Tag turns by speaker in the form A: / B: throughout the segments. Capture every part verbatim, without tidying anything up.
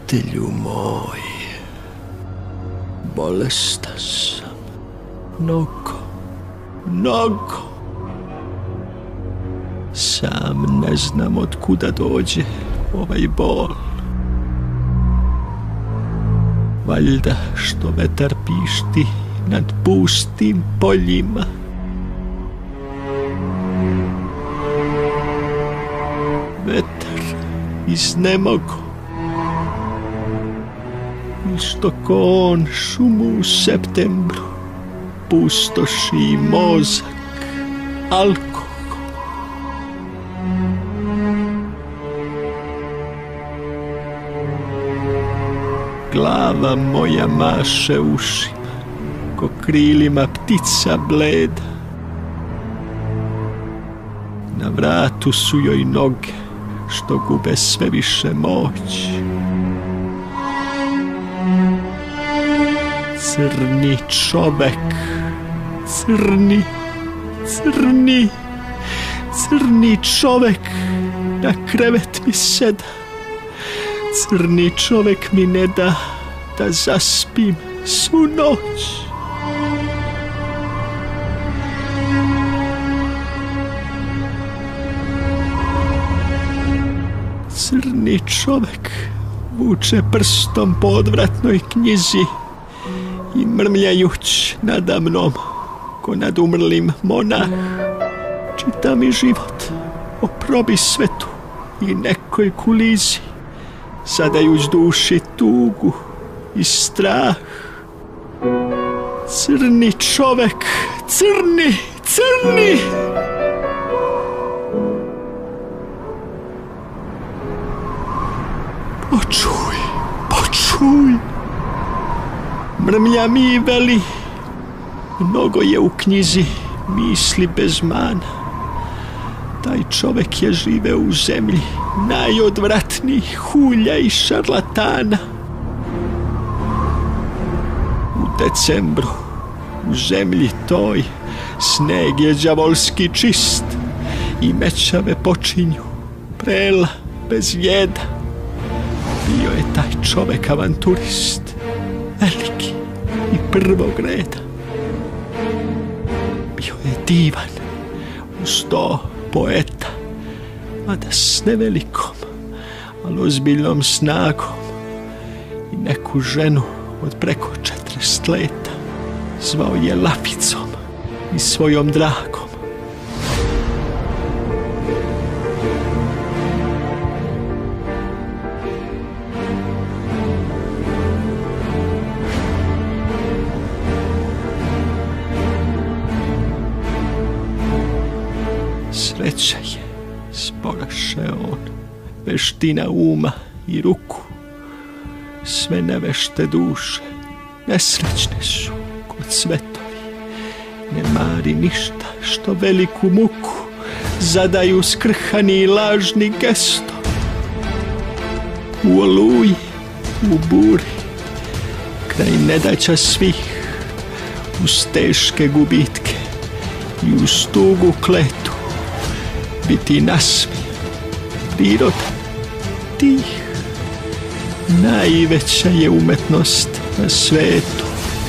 A: Prijatelju moj, bolestan sam, mnogo, mnogo. Sam ne znam od kuda dođe ovaj bol. Valjda što vetar pišti nad pustim poljima. Vetar iznemogo. I što ko on šumu u septembru pustoši mozak, alkohol. Glava moja maše ušima, ko krilima ptica bleda. Na vratu su joj noge, što gube sve više moći. Crni čovek, crni, crni, crni čovek na krevet mi seda. Crni čovek mi ne da da zaspim svu noć. Crni čovek vuče prstom po odvratnoj knjizi i mrmljajuć nada mnom ko nad umrlim monah čita mi život o probi svetu i nekoj kulizi, zadajuć duši tugu i strah. Crni čovek, crni, crni! Počuj, počuj! Mrmlja mi i veli, mnogo je u knjizi misli bez mana. Taj čovek je živeo u zemlji najodvratnijih hulja i šarlatana. U decembru u zemlji toj sneg je đavolski čist i mećave počinju prela bez jeda. Bio je taj čovek avanturist, veliki i prvog reda. Bio je divan, uz to poeta, mada s nevelikom, ali ozbiljnom snagom, i neku ženu od preko četrdeset leta zvao je Laficom i svojom dragom. Sreća je, zbogaše on, veština uma i ruku. Sve nevešte duše nesrećne su kod cvetovi. Ne mari ništa što veliku muku zadaju skrhani i lažni gestovi. U oluji, u buri, kraj nedaća svih, uz teške gubitke i uz tugu kletu, biti nasmijan, priroda, tih. Najveća je umetnost na svetu.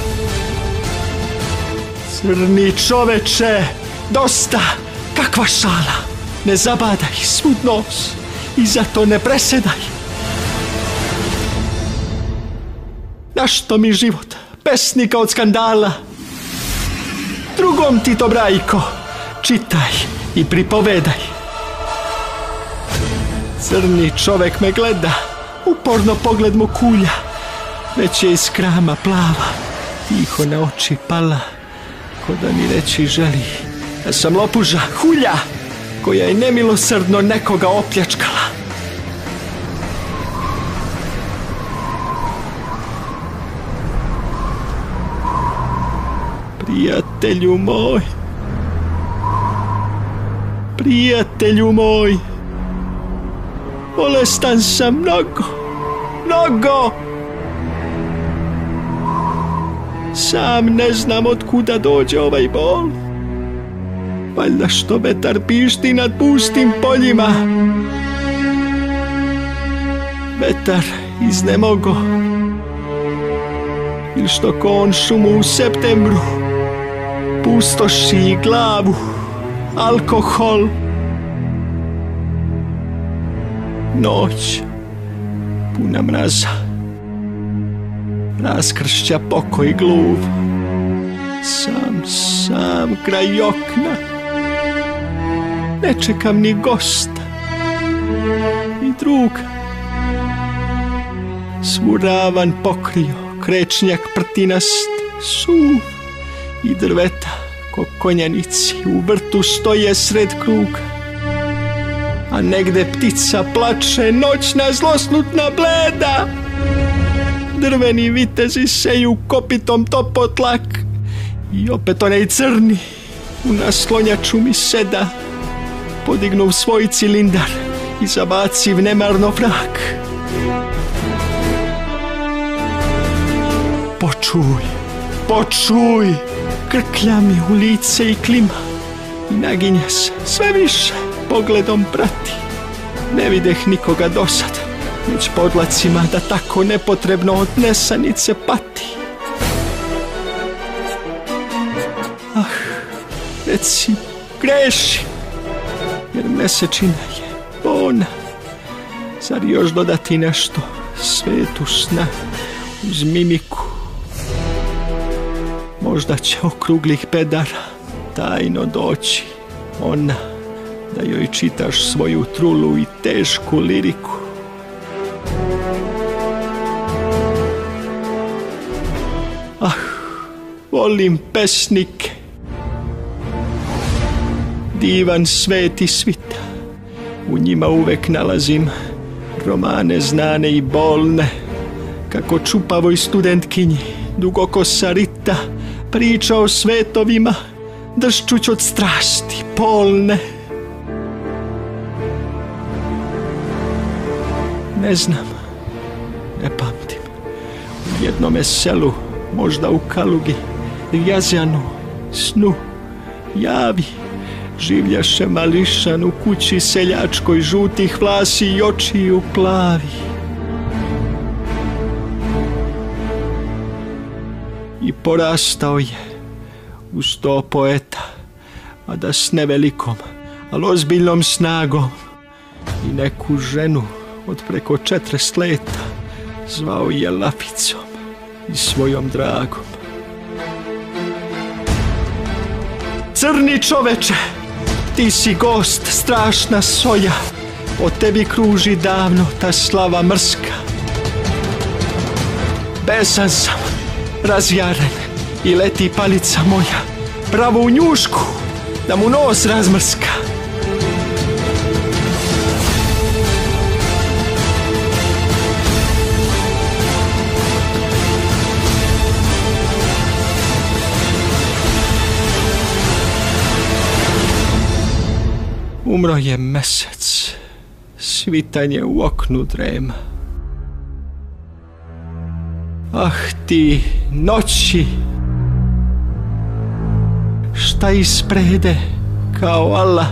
A: Crni čoveče, dosta, kakva šala, ne zabadaj svud nos i zato ne presedaj. Našto mi život, pesnika od skandala? Drugom ti to, brajko, čitaj i pripovedaj. Crni čovek me gleda, uporno pogled mu kulja, već je iz krama plava, tiho na oči pala, ko da mi reći želi da sam lopuža, hulja, koja je nemilosrdno nekoga opljačkala. Prijatelju moj, prijatelju moj, bolestan sam mnogo, mnogo. Sam ne znam od kuda dođe ovaj bol. Valjda što vetar pišti nad pustim poljima. Vetar iznemogo. Ili što ko on šumu u septembru pustoši glavu, alkohol. Noć puna mraza raskršća pokoj gluv. Sam, sam kraj okna, ne čekam ni gosta, ni druga. Svu ravan pokrio krečnjak prtinast, suv i drveta ko konjanici u vrtu stoje sred kruga. A negde ptica plače, noćna zloslutna bleda. Drveni vitezi seju kopitom topotlak. I opet onaj crni u naslonjaču mi seda, podignuv svoj cilindar i zabaciv nemarno vrak. Počuj, počuj, krklja mi u lice i klima i naginje se sve više, pogledom prati. Ne videh nikoga dosad, već podlacima da tako nepotrebno od nesanice pati. Ah, reci, grešim, jer mesečina je bona. Zar još dodati nešto svetu sna uz mimiku? Možda će okruglih pedara tajno doći ona, da joj čitaš svoju trulu i tešku liriku. Ah, volim pesnike, divan svet i svita, u njima uvek nalazim romane znane i bolne, kako čupavoj studentkinji dugokosa Rita priča o svetovima, drščuć od strasti polne. Ne znam, ne pamtim, u jednome selu, možda u Kalugi, Jazjanu, snu, javi, življaše mališan u kući seljačkoj, žutih vlasi i očiju plavi. I porastao je uz to poeta, a da s nevelikom, ali ozbiljnom snagom, i neku ženu od preko četrest leta zvao je Laficom i svojom dragom. Crni čoveče, ti si gost, strašna soja, o tebi kruži davno ta slava mrska. Besan sam, razjaren, i leti palica moja pravo u njušku da mu nos razmrska. Umro je mesec, svitanje u oknu drema. Ah ti noći, šta isprede kao Allah.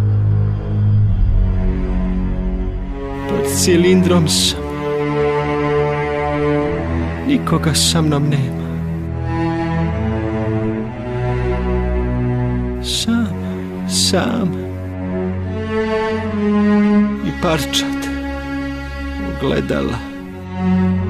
A: Pod cilindrom sam, nikoga sa mnom nema. Sam, sam i parčad ogledala.